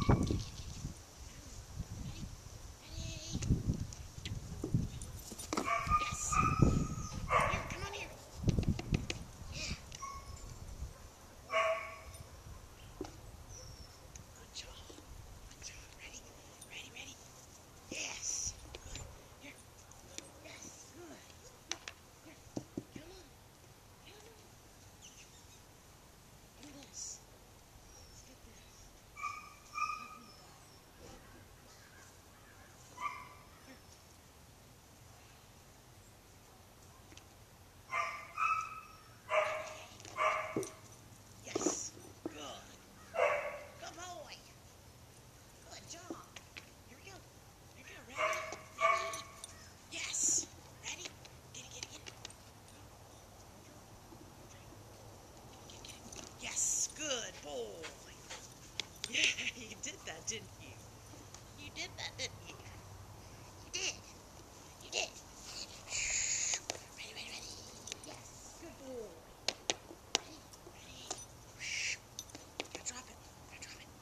Didn't you? You did that, didn't you? You did. You did. Ready, ready, ready. Yes. Good boy. Ready, ready. Now drop it. Now drop it.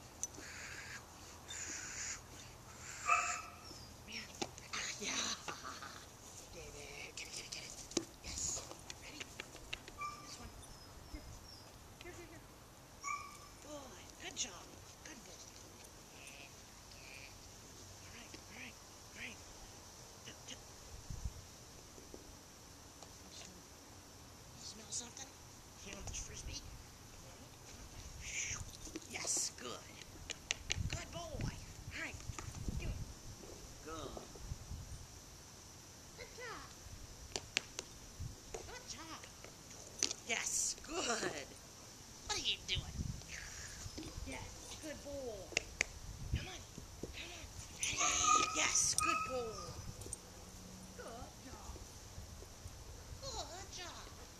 Yeah. Get it. Get it, get it, get it. Yes. Ready? This one. Here. Here, here, here. Good. Good job. Good boy. Smell something? You want this frisbee? Yes, good. Good boy. All right, do it. Good. Good job. Good job. Yes, good. What are you doing? Yes, good boy. Come on. Come on. Ready? Yes, good boy. Good job. Good job.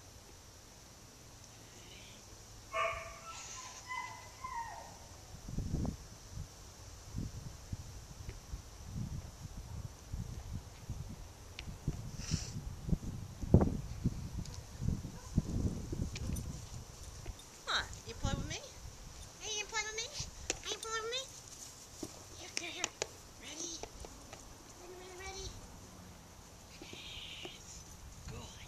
What? You play with me? Hey, you play with me? Hey, you play with me? Here, here, here. Ready? Ready, ready, ready? Yes. Good.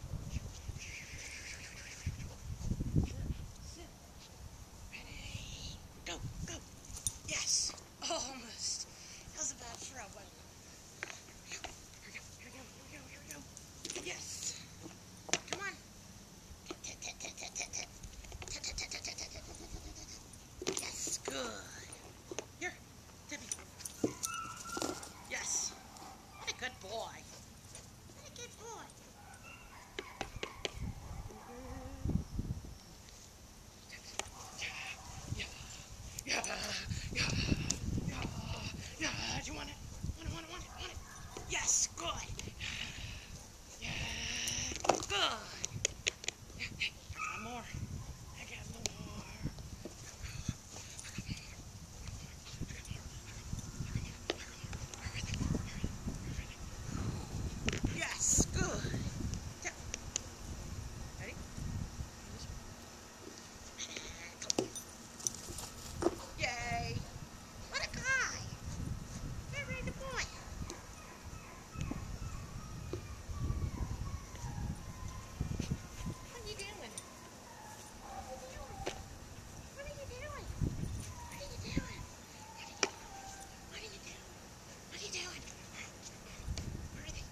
Sit. Ready? Go, go. Yes. Almost. That was a bad throw, but here we go, here we go, here we go, here we go. Yes. Come on. Yes, good. Here, Tepe. Yes. What a good boy. What a good boy. Yeah, yeah, yeah, yeah, yeah. Do you want it? Want it. Yes, good. Yeah, good. I got more. I got more. Yes, good. Yeah. Ready? Yay. What a guy. Very good boy. What are you doing? What are you doing? What are you doing? What are you doing? What are you doing? What are you doing? Where are they?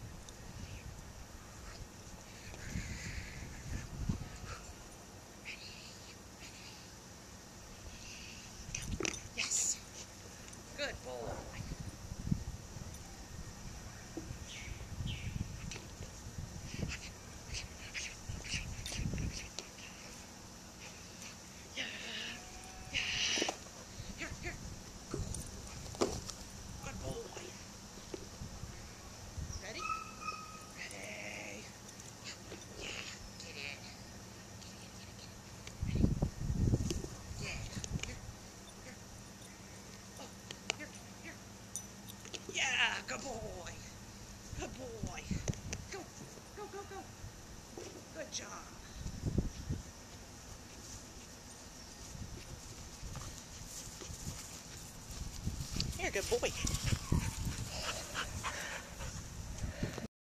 Yes. Good boy. Yeah. Yeah. Here, here. Good boy. Ready? Ready. Yeah. Get in. Ready? Yeah. Here. Here. Oh, here. Here. Yeah. Good boy. Good boy. Go. Go, go, go. Good job. You're a good boy.